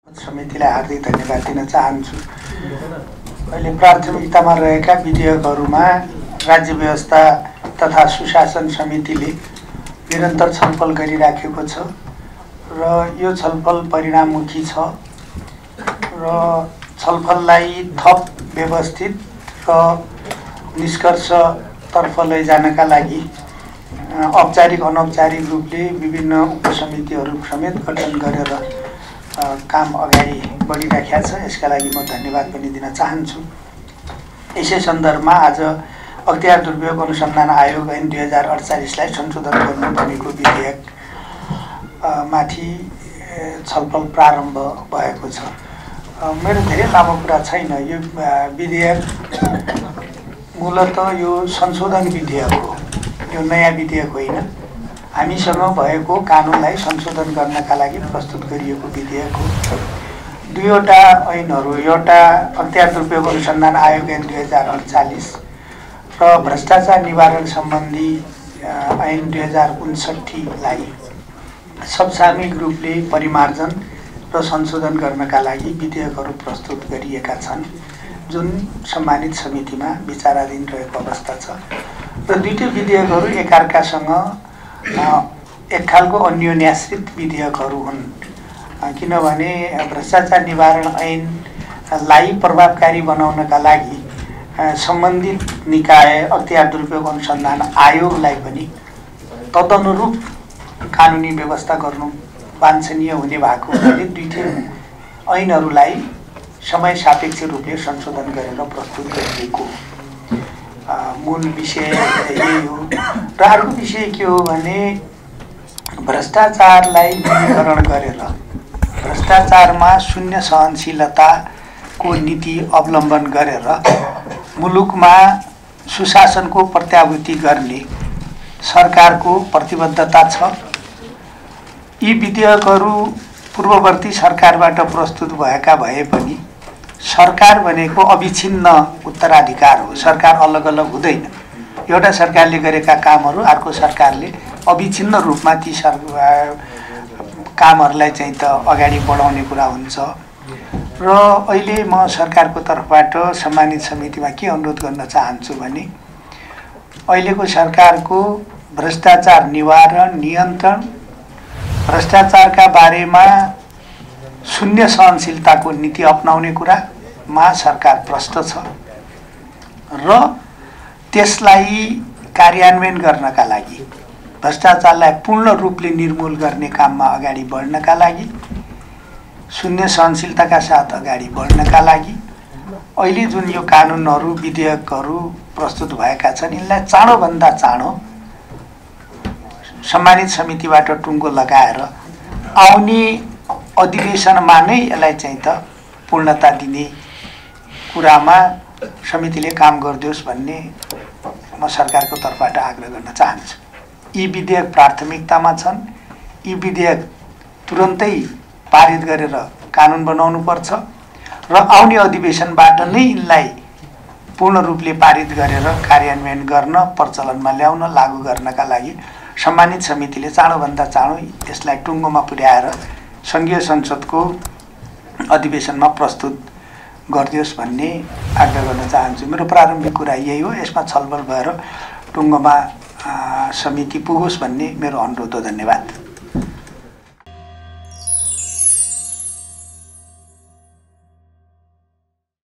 समितिलाई हार्दिक धन्यवाद दिन चाहन्छु। अहिले प्राथमिकतामा रहेका विधेयकहरूमा राज्य व्यवस्था तथा सुशासन समितिले निरन्तर छलफल गरिराखेको छ र यो छलफल परिणाममुखी छ र छलफललाई थप व्यवस्थित र निष्कर्षतर्फ लैजानका लागि औपचारिक अनौपचारिक रूपले विभिन्न उपसमितिहरू समेत गठन गरेर काम अगाडि बढिराखेको छ। यसका लागि म धन्यवाद पनि दिन चाहन्छु। यसै सन्दर्भमा आज अख्तियार दुरुपयोग अनुसन्धान आयोग ऐन 2048लाई संशोधन गर्नु भनेको विधेयक माथि छलफल प्रारम्भ भएको छ। मेरो धेरै लामो कुरा छैन। यो विधेयक मूलतः यो संशोधन विधेयक हो, यो नयाँ विधेयक होइन। हामीसँग भएको कानुनलाई संशोधन गर्नका लागि प्रस्तुत गरिएको विधेयक हो। दुईवटा ऐनहरू, एउटा अख्तियार दुरुपयोग अनुसन्धान आयोग ऐन 2048 र भ्रष्टाचार निवारण सम्बन्धी ऐन 2059लाई समसामयिक रूपले परिमार्जन र संशोधन गर्नका लागि विधेयकहरू प्रस्तुत गरिएका छन्, जुन सम्मानित समितिमा विचाराधीन रहेको अवस्था छ। र दुईटै विधेयकहरू एकअर्कासँग एक खालको अन्योन्याश्रित विधेयकहरू हुन्, किनभने भ्रष्टाचार निवारण ऐनलाई प्रभावकारी बनाउनका लागि सम्बन्धित निकाय अख्तियार दुरुपयोग अनुसन्धान आयोगलाई पनि तदनुरूप कानुनी व्यवस्था गर्नु वाञ्छनीय हुने भएको हुनाले दुईटै ऐनहरूलाई समय सापेक्ष रूपले संशोधन गरेर प्रस्तुत गरिएको मूल विषय यही हो। र अर्को विषय के हो भने भ्रष्टाचारलाई न्यूनीकरण गरेर भ्रष्टाचारमा शून्य सहनशीलताको नीति अवलम्बन गरेर मुलुकमा सुशासनको प्रत्याभूति गर्ने सरकारको प्रतिबद्धता छ। यी विधेयकहरू पूर्ववर्ती सरकारबाट प्रस्तुत भएका भए पनि सरकार भनेको अविच्छिन्न उत्तराधिकार हो। सरकार अलग अलग हुँदैन। एउटा सरकारले गरेका कामहरू अर्को सरकारले अविच्छिन्न रूपमा ती कामहरूलाई चाहिँ त अगाडि बढाउने कुरा हुन्छ। र अहिले म सरकारको तर्फबाट सम्मानित समितिमा के अनुरोध गर्न चाहन्छु भने अहिलेको सरकारको भ्रष्टाचार निवारण, नियन्त्रण, भ्रष्टाचारका बारेमा शून्य सहनशीलताको नीति अपनाउने कुरामा सरकार प्रष्ट छ र त्यसलाई कार्यान्वयन गर्नका लागि, भ्रष्टाचारलाई पूर्ण रूपले निर्मूल गर्ने काममा अगाडि बढ्नका लागि, शून्य सहनशीलताका साथ अगाडि बढ्नका लागि अहिले जुन यो कानुनहरू, विधेयकहरू प्रस्तुत भएका छन्, यिनलाई चाँडोभन्दा चाँडो सम्मानित समितिबाट टुङ्गो लगाएर आउने अधिवेशनमा नै यसलाई चाहिँ त पूर्णता दिने कुरामा समितिले काम गरिदियोस् भन्ने म सरकारको तर्फबाट आग्रह गर्न चाहन्छु। यी विधेयक प्राथमिकतामा छन्। यी विधेयक तुरन्तै पारित गरेर कानुन बनाउनु पर्छ र आउने अधिवेशनबाट नै यिनलाई पूर्ण रूपले पारित गरेर कार्यान्वयन गर्न, प्रचलनमा ल्याउन, लागू गर्नका लागि सम्मानित समितिले चाँडोभन्दा चाँडो यसलाई टुङ्गोमा पुर्याएर सङ्घीय संसदको अधिवेशनमा प्रस्तुत गरिदियोस् भन्ने आग्रह गर्न चाहन्छु। मेरो प्रारम्भिक कुरा यही हो। यसमा छलफल भएर टुङ्गोमा समिति पुगोस् भन्ने मेरो अनुरोध हो। धन्यवाद।